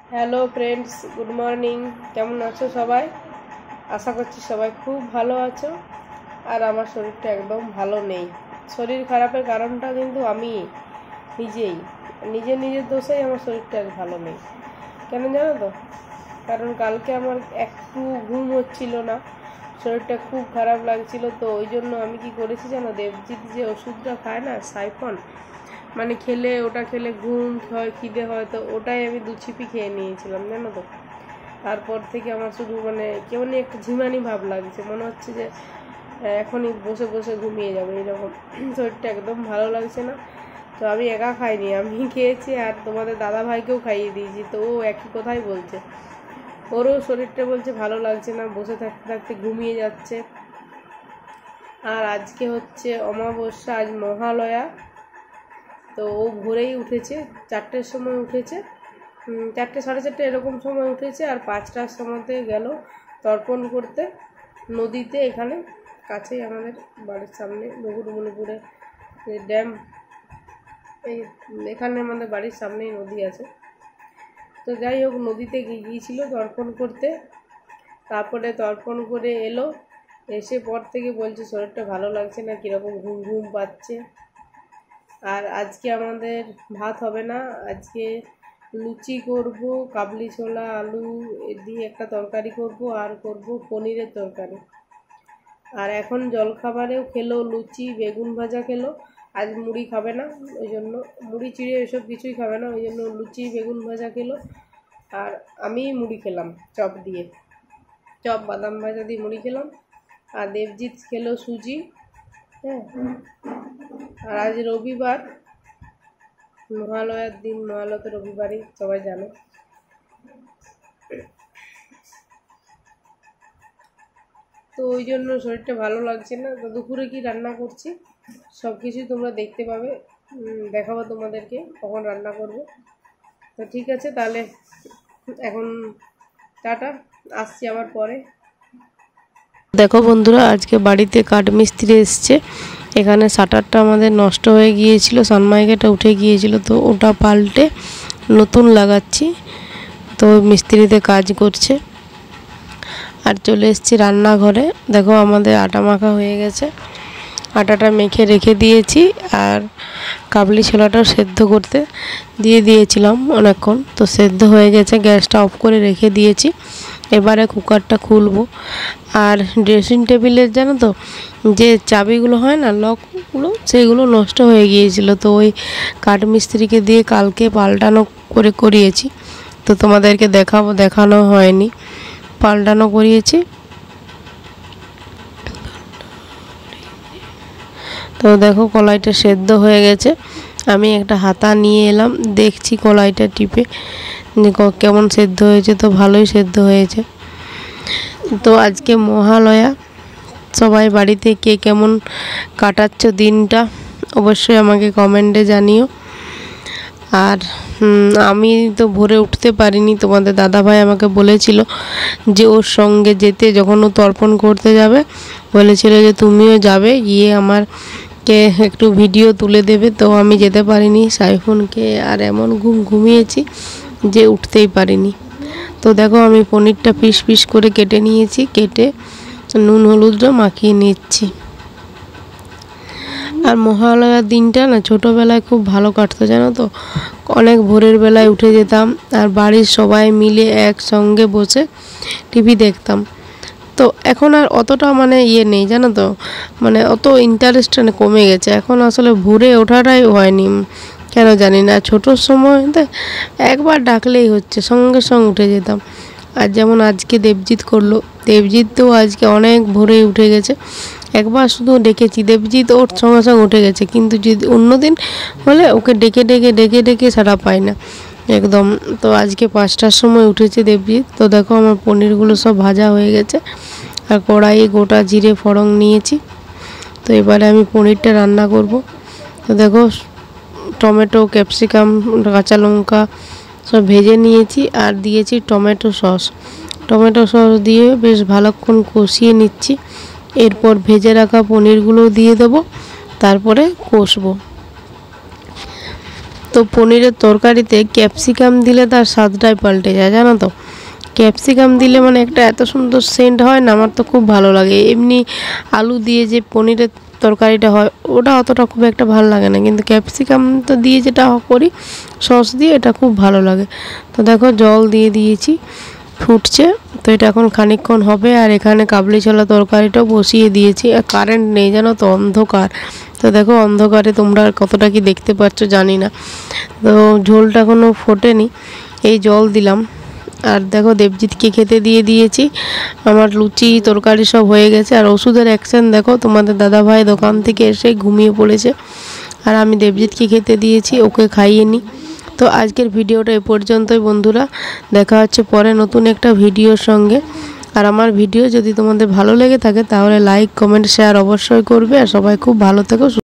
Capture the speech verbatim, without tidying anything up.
Hello friends, good morning. কেমন আছো সবাই? আশা করছি সবাই খুব ভালো আছো। আর আমার শরীরটা একদম ভালো নেই। শরীর খারাপের কারণটা কিন্তু আমি নিজেই, নিজের নিজের দোষেই আমার শরীরটা ভালো নেই। কেন জানো তো? কারণ কালকে আমার একটু ঘুম হচ্ছিল না, শরীরটা খুব খারাপ লাগছিল। তো ওই জন্য আমি কি করেছি জানো, দেবজিৎ যে ওষুধটা খায় না, সাইফন, মানে খেলে ওটা খেলে ঘুম হয়, খিদে হয়, তো ওটাই আমি দু ছিপি খেয়ে নিয়েছিলাম জানো তো। তারপর থেকে আমার শুধু মানে কেমন একটা ঝিমানি ভাব লাগছে, মনে হচ্ছে যে এখনই বসে বসে ঘুমিয়ে যাবে এরকম। শরীরটা একদম ভালো লাগছে না। তো আমি একা খাইনি, আমি খেয়েছি আর তোমাদের দাদা ভাইকেও খাইয়ে দিয়েছি। তো ও একই কথাই বলছে, ওরও শরীরটা বলছে ভালো লাগছে না, বসে থাকতে থাকতে ঘুমিয়ে যাচ্ছে। আর আজকে হচ্ছে অমাবস্যা, আজ মহালয়া। তো ও ভোরেই উঠেছে, চারটের সময় উঠেছে, চারটে সাড়ে চারটে এরকম সময় উঠেছে। আর পাঁচটার সময়তে গেল তর্পণ করতে নদীতে, এখানে কাছেই আমাদের বাড়ির সামনে মুকুটমণিপুরে ড্যাম, এই এখানে আমাদের বাড়ির সামনেই নদী আছে। তো যাই হোক, নদীতে গিয়েছিল তর্পণ করতে। তারপরে তর্পণ করে এলো, এসে পর থেকে বলছে শরীরটা ভালো লাগছে না, কীরকম ঘুম ঘুম পাচ্ছে। আর আজকে আমাদের ভাত হবে না, আজকে লুচি করব, কাবলি ছোলা আলু দিয়ে একটা তরকারি করব, আর করব পনিরের তরকারি। আর এখন জলখাবারেও খেলো লুচি, বেগুন ভাজা খেলো। আজ মুড়ি খাবে না, ওই জন্য মুড়ি চিড়ে এসব কিছুই খাবে না, ওই জন্য লুচি বেগুন ভাজা খেলো। আর আমি মুড়ি খেলাম চপ দিয়ে, চপ বাদাম ভাজা দিয়ে মুড়ি খেলাম। আর দেবজিৎ খেলো সুজি। হ্যাঁ, আর আজ রবিবার, মহালয়ার দিন, মহালয়া তো রবিবারই সবাই জানো। তো ওই জন্য শরীরটা ভালো লাগছে না। তো দুপুরে কি রান্না করছি সব কিছুই তোমরা দেখতে পাবে, দেখাবো তোমাদেরকে কখন রান্না করব। তো ঠিক আছে, তাহলে এখন টাটা, আসছি আবার পরে। দেখো বন্ধুরা, আজকে বাড়িতে কাঠ মিস্ত্রি এসছে। এখানে শাটারটা আমাদের নষ্ট হয়ে গিয়েছিল, সানমাইকাটা উঠে গিয়েছিল, তো ওটা পাল্টে নতুন লাগাচ্ছি। তো মিস্ত্রিতে কাজ করছে। আর চলে এসেছি রান্নাঘরে। দেখো আমাদের আটা মাখা হয়ে গেছে, আটাটা মেখে রেখে দিয়েছি। আর কাবলি ছোলাটাও সেদ্ধ করতে দিয়ে দিয়েছিলাম অনেকক্ষণ, তো সেদ্ধ হয়ে গেছে, গ্যাসটা অফ করে রেখে দিয়েছি। এবারে কুকারটা খুলবো। আর ড্রেসিং টেবিলের জানো তো যে চাবিগুলো হয় না, লকগুলো, সেগুলো নষ্ট হয়ে গিয়েছিল। তো ওই কাঠ মিস্ত্রিকে দিয়ে কালকে পাল্টানো করে করিয়েছি। তো তোমাদেরকে দেখাবো, দেখানো হয়নি, পাল্টানো করিয়েছি। তো দেখো কলাইটা সেদ্ধ হয়ে গেছে। আমি একটা হাতা নিয়ে এলাম, দেখছি কলাইটা টিপে কেমন সেদ্ধ হয়েছে। তো ভালোই সেদ্ধ হয়েছে। তো আজকে মহালয়া, সবাই বাড়িতে কে কেমন কাটাচ্ছ দিনটা অবশ্যই আমাকে কমেন্টে জানিও। আর আমি তো ভোরে উঠতে পারিনি, তোমাদের দাদাভাই আমাকে বলেছিল যে ওর সঙ্গে যেতে, যখন ও তর্পণ করতে যাবে বলেছিল যে তুমিও যাবে, গিয়ে আমারকে একটু ভিডিও তুলে দেবে। তো আমি যেতে পারিনি, সাইফোনকে আর এমন ঘুম ঘুমিয়েছি যে উঠতেই পারিনি। তো দেখো আমি পনিরটা পিস পিস করে কেটে নিয়েছি, কেটে নুন হলুদটা মাখিয়ে নিচ্ছি। আর মহালয়ার দিনটা না ছোটোবেলায় খুব ভালো কাটতো জানো তো। অনেক ভোরের বেলায় উঠে যেতাম আর বাড়ির সবাই মিলে একসঙ্গে বসে টিভি দেখতাম। তো এখন আর অতটা মানে ইয়ে নেই জানো তো, মানে অত ইন্টারেস্ট কমে গেছে। এখন আসলে ভোরে ওঠাটাই হয়নি, কেন জানি না। ছোটোর সময় একবার ডাকলেই হচ্ছে, সঙ্গে সঙ্গে উঠে যেতাম। আর যেমন আজকে দেবজিৎ করলো, দেবজিৎ তো আজকে অনেক ভোরে উঠে গেছে। একবার শুধু ডেকেছি, দেবজিৎ ওর সঙ্গে সঙ্গে উঠে গেছে। কিন্তু যদি অন্যদিন হলে ওকে ডেকে ডেকে ডেকে ডেকে সাড়া পায় না একদম। তো আজকে পাঁচটার সময় উঠেছে দেবজিৎ। তো দেখো আমার পনিরগুলো সব ভাজা হয়ে গেছে। আর কড়াইয়ে গোটা জিরে ফোড়ন নিয়েছি। তো এবারে আমি পনিরটা রান্না করব। তো দেখো টমেটো, ক্যাপসিকাম, কাঁচা লঙ্কা সব ভেজে নিয়েছি। আর দিয়েছি টমেটো সস। টমেটো সস দিয়ে বেশ ভালোক্ষণ কষিয়ে নিচ্ছি। এরপর ভেজে রাখা পনিরগুলো দিয়ে দেবো, তারপরে কষবো। তো পনিরের তরকারিতে ক্যাপসিকাম দিলে তার স্বাদটাই পাল্টে যায়, জানো তো। ক্যাপসিকাম দিলে মানে একটা এত সুন্দর সেন্ট হয় না, আমার তো খুব ভালো লাগে। এমনি আলু দিয়ে যে পনিরের তরকারিটা হয় ওটা অতটা খুব একটা ভালো লাগে না, কিন্তু ক্যাপসিকাম তো দিয়ে যেটা করি সস দিয়ে, এটা খুব ভালো লাগে। তো দেখো জল দিয়ে দিয়েছি, ফুটছে। তো এটা এখন খানিকক্ষণ হবে। আর এখানে কাবলি ছোলা তরকারিটাও বসিয়ে দিয়েছি। আর কারেন্ট নেই, জানো তো, অন্ধকার। তো দেখো অন্ধকারে তোমরা কতটা কি দেখতে পাচ্ছ জানি না। তো ঝোলটা এখনও ফোটেনি, এই জল দিলাম। আর দেখো দেবজিৎকে খেতে দিয়ে দিয়েছি। আমার লুচি তরকারি সব হয়ে গেছে। আর ওষুধের অ্যাকশন দেখো, তোমাদের দাদা ভাই দোকান থেকে এসে ঘুমিয়ে পড়েছে। আর আমি দেবজিৎকে খেতে দিয়েছি, ওকে খাইয়ে নি। তো আজকের ভিডিওটা এ পর্যন্তই বন্ধুরা, দেখা হচ্ছে পরে নতুন একটা ভিডিওর সঙ্গে। আর আমার ভিডিও যদি তোমাদের ভালো লেগে থাকে তাহলে লাইক কমেন্ট শেয়ার অবশ্যই করবে। আর সবাই খুব ভালো থেকো।